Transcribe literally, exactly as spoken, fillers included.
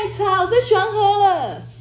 奶茶，我最喜欢喝了。